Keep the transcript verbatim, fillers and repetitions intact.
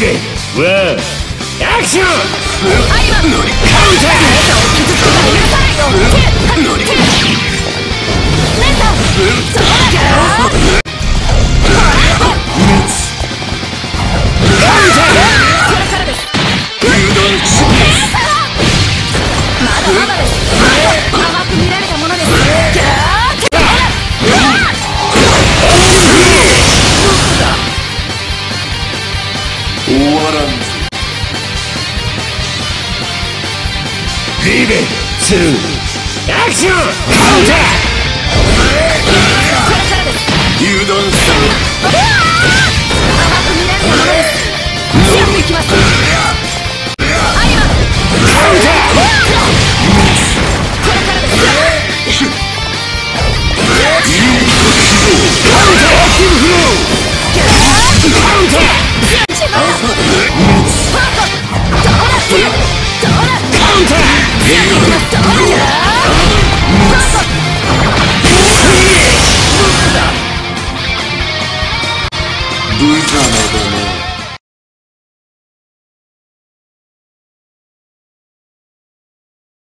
ベワンアクション。 アイマンノリカウンター。 傷つけたら許さないよ。 ノリ姉さんそうだ。これからです。 牛丼チまだまだです。甘く見られたものです。 終わらんぞ。リベツーアクション。カウンター。 これからです。 牛丼さん。 甘く見られたものです。やっていきます。アイマンカウンター。 これからです。 カウンター。キルフロー。カウンター。 しまった。どうなってる。どうなってる。 カウンター。 やっていきます。どうなってる。 ブザーの